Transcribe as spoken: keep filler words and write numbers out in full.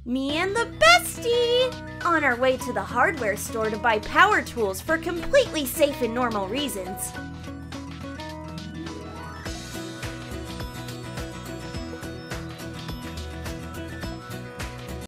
Me and the bestie! On our way to the hardware store to buy power tools for completely safe and normal reasons.